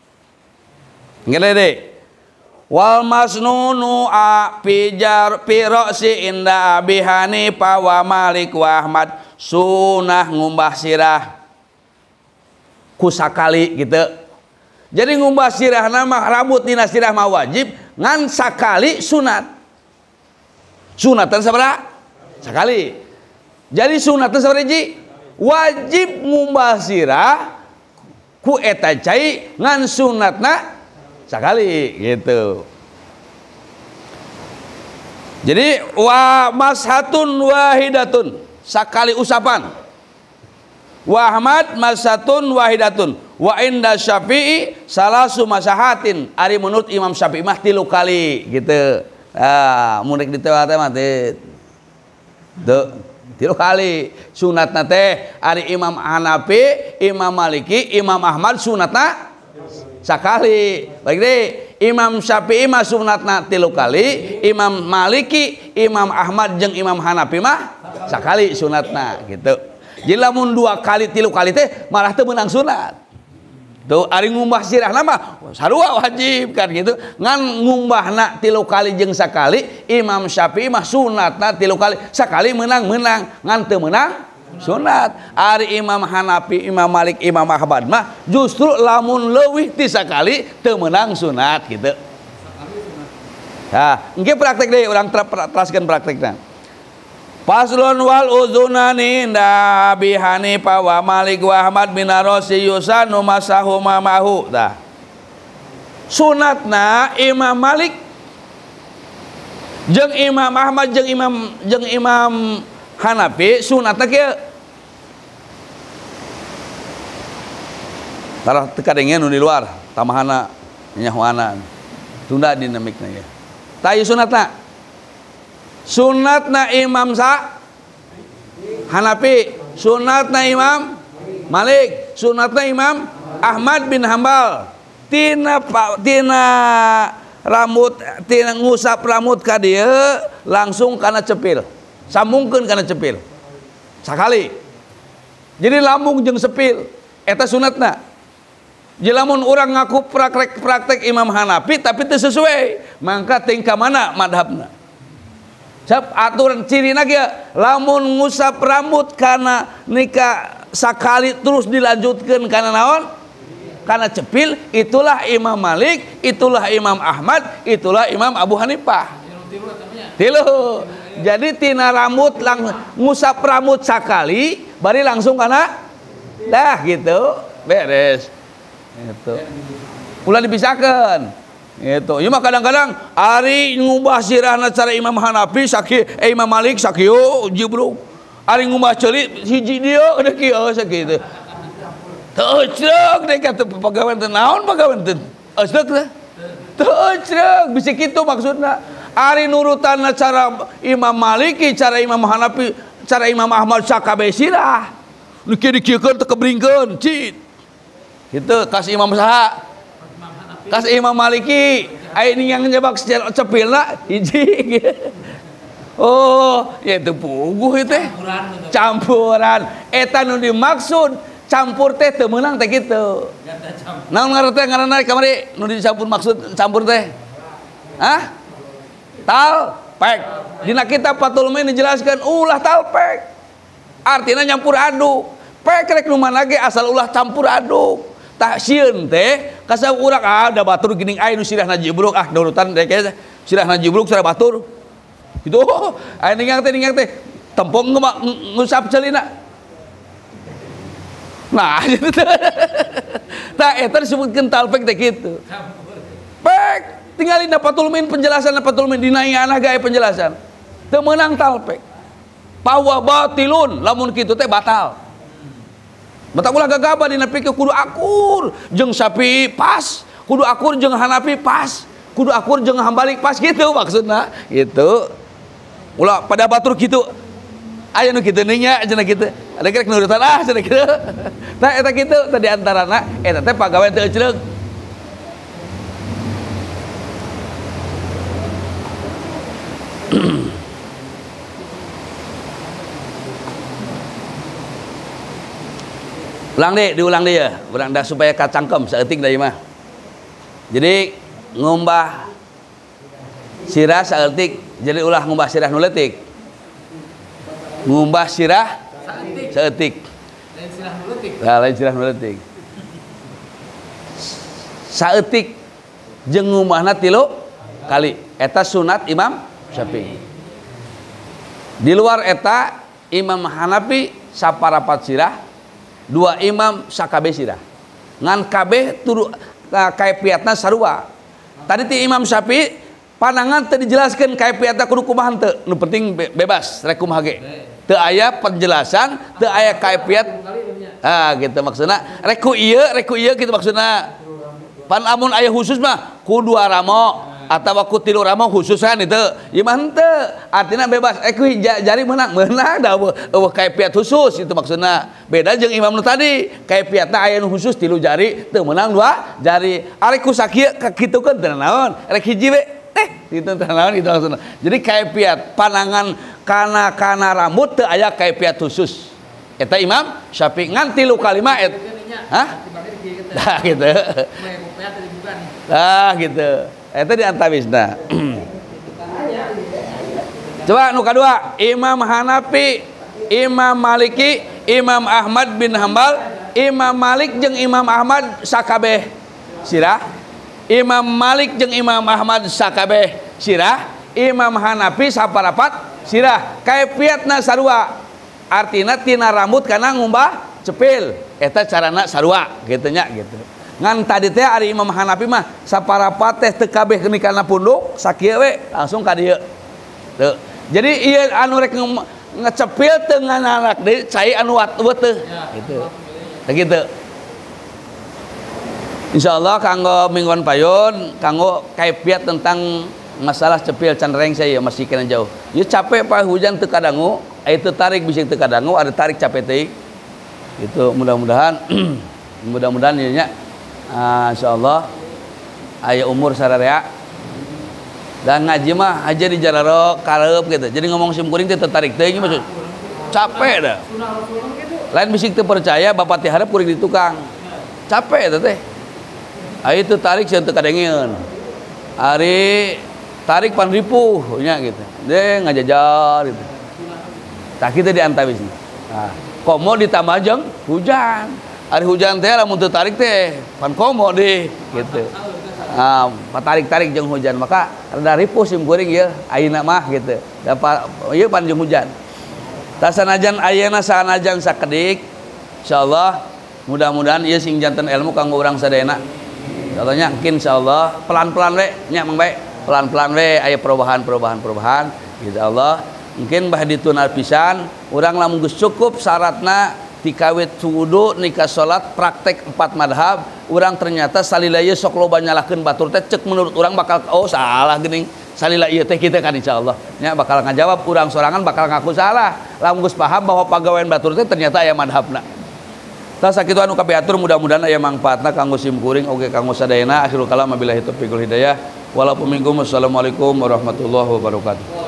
ngede wal masnunu pijar pirosi inda Abi Hanifah wa Malik wa Ahmad sunah ngumbah sirah kusakali gitu jadi ngumbah sirah nama rambut dina sirah mah wajib ngan sakali sunatan sabaraha sakali jadi sunatan sabaraha ji wajib ngumbah sirah ku eta cai ngan sunatna sekali gitu. Jadi wa mashatun wahidatun sakali usapan. Wa Ahmad mashatun wahidatun. Wa inda Syafi'i salasu masahatin. Ari menurut Imam Syafi'i mah 3 kali gitu. Mun rek diteu teh mah teh 3 kali. Sunatna teh ari Imam Hanafi, Imam Maliki, Imam Ahmad sunatna sakali. Baik deh, Imam Syafi'i mah sunatna 3 kali, Imam Maliki, Imam Ahmad jeung Imam Hanafi mah sakali sunatna gitu. Jadi lamun 2 kali 3 kali teh malah teu meunang sunat. Tuh ari ngumbah sirahna mah sarua wajib kan gitu. Ngan ngumbahna 3 kali jeung sakali, Imam Syafi'i mah sunatna 3 kali, sakali meunang ngan teu meunang sunat. Ari Imam Hanafi, Imam Malik, Imam Ahmad mah justru lamun leuwih ti sakali teu meunang sunat gitu. Nah, engke praktek deui urang teraskeun praktekna. Faslun wal uzunani inda Abi Hanifah wa Malik wa Ahmad bin Arasi yusanu masahu mamahu. Tah. Sunatna Imam Malik jeung Imam Ahmad jeung Imam Hanafi sunatna kieu Tarah tekadengnya nu di luar tamahana nyahuana tunda dinamikna ya. Tayu sunatna. Sunatna Imam Hanafi, sunatna Imam Malik, sunatna Imam Ahmad bin Hambal. Tina rambut, tina ngusap rambut ka dieu langsung kana cepil. Sambungkeun kana cepil. Sakali. Jadi lambung jeung sepil eta sunatna. Jelamun orang ngaku praktek Imam Hanafi tapi teu sesuai, mangka tingkah mana madhabna. Sab aturan cirina ge lamun ngusap rambut kana nikah sakali terus dilanjutkeun kana naon? Kana cepil, itulah Imam Malik, itulah Imam Ahmad, itulah Imam Abu Hanifah. Tilu. Jadi tina rambut ngusap rambut sakali bari langsung kana dah gitu, beres. Itu ulah dipisahkan itu. Ya mah kadang-kadang ari ngubah sirahna cara Imam Hanafi Imam Malik sakieu jibruk, ari ngubah ceuli hiji dia ada kieu sakitu teu ecrek deh kata pagawean teh naon pagawean teh ecrek teu ecrek bisa kitu maksudna. Ari nurutanna cara Imam Maliki, cara Imam Hanafi, cara Imam Ahmad sakabeh sirah nu kieu-kieukeun teu kebringkeun cid gitu. Kas Imam saha? Kas Imam Maliki. Ai yang nyebak cepilna hiji. Oh, ya itu puguh teh. Campuran. Eta nu dimaksud campur teh teu meunang teh kitu. Naon ngaranna kamari nu dicampur maksud campur teh? Hah? Talpek. Dina kitab Fathul Muin dijelaskeun ulah talpek. Artina nyampur aduk. Pek rek nu mana ge asal ulah campur aduk. Tak sieun teh kasau urang da batur geuning aya nu sirahna jibruk nurutan rek sirahna jibruk sira batur kitu aya ningang teh tempong ngusap ceulina nah gitu tah eta disebutkeun talpek teh kitu pek tinggalin Fathul Muin penjelasan Fathul Muin dina ieu ge aya penjelasan teu meunang talpek pawa batilun lamun kitu teh batal. Mata ulah gagabah dina pikir kudu akur jeung Syafi'i pas, kudu akur jeung Hanafi pas, kudu akur jeung Hambali pas gitu maksudna. Gitu. Ulah pada batur kitu. Aya nu kitu nya cenah kitu. Ada rek nurutan cenah kitu. Tah eta kitu tadi antarana eta teh pagawean teu ecleug. Diulang deh ya, urang dah supaya kacangkem saeutik da ieu mah. Jadi ngumbah sirah saeutik, jadi ulah ngumbah sirah nu leutik. Ngumbah sirah saeutik. Lain sirah nu leutik. Nah, lain sirah nu leutik. Saeutik jeung ngumbahna 3 kali. Eta sunat Imam Syafi'i. Di luar eta Imam Hanafi saparapat sirah, 2 imam sakabeh sirah. Ngan kabeh turu kaifiatna sarua. Tadi ti Imam Syafi'i pandangan teu dijelaskeun kaifiatna kudu kumaha teu. Nu penting bebas rek kumaha ge. Teu aya penjelasan, teu aya kaifiat. Gitu maksudna. Rek ku ieu gitu maksudna. Pan amun aya khusus mah ku 2 ramo atawa ku 3 ramo khususan itu. Ieu mah henteu. Artina bebas. Ku jari meunang da eueuh kaifiat khusus itu maksudna. Beda jeung imam nu tadi, kaifiatna aya nu khusus 3 jari, teu meunang 2 jari. Ari ku sakieu kakitukeun teu naon, rek hiji we kitu teu naon itu maksudna. Jadi kaifiat panangan kana rambut teu aya kaifiat khusus. Eta Imam Syafi'i ngan 3 kalimat hah? Nah gitu. Nah gitu. Eta di antawisna. Coba nu kadua, Imam Hanafi, Imam Maliki, Imam Ahmad bin Hambal. Imam Malik jeung Imam Ahmad sakabeh sirah. Imam Malik jeung Imam Ahmad sakabeh sirah. Imam Hanafi saparapat sirah. Kaifiatna sarua. Artina tina rambut kana ngumbah cepil. Eta carana sarua kitu nya gitu. Ngan tadi teh ari Imam Hanafi mah saparapat teh teu kabeh kenikana punduk sakieu we langsung ka dieu. Teu. Jadi ieu anu rek ngecepil teu ngananak deui cai anu wat teu gitu. Teh gitu. Insyaallah kanggo mingguan payun kanggo kaifiat tentang masalah cepil canreng saya masih kena jauh. Ya capek Pak hujan teu kadangu, aya teu tarik bising teu kadangu, ada tarik capek teuing. Itu mudah-mudahan mudah-mudahan ieu nya insyaallah aya umur sararea. Dan ngaji mah aja di jararo kareup gitu. Jadi ngomong simkuring teh tertarik teuing maksud capek dah. Lain bising teu percaya bapak teh hareup kuring di tukang. Capek eta teh. Aya teu tarik sieun teu kadengeun. Ari tarik pan ripuh nya gitu. Deh ngajajar gitu. Tah kitu di antawis. Nah, komo ditambah jeung hujan. Ari hujan teh lamun teu tarik teh pan komo deh gitu. Tarik-tarik jeung hujan maka rada ripuh sim kuring ieu ayeuna mah gitu. Dapat ieu pan jeung hujan. Tah sanajan ayeuna sanajan sakedik insyaallah mudah-mudahan ieu sing janten ilmu kanggo urang sadayana. Contohnya mungkin insyaallah pelan-pelan we nya Mang Bae, pelan-pelan we aya perubahan insyaallah. Mungkin bah dituna pisan urang lamun geus cukup syaratna tikawit wudu nikah salat praktek 4 madhab urang ternyata salila ieu sok loba nyalahkeun batur teh cek menurut urang bakal salah geuning salila ieu teh kitu kan insyaallah nya bakal ngajawab urang sorangan bakal ngaku salah lamun geus paham bahwa pagawean batur teh ternyata aya madhabna. Tah sakitu anu kapiatur mudah-mudahan aya mangpaatna kanggo sim kuring oge kanggo sadayana. Akhirul kalam wabillahi taufiq wal hidayah. Walaupun minkum. Wassalamualaikum warahmatullahi wabarakatuh.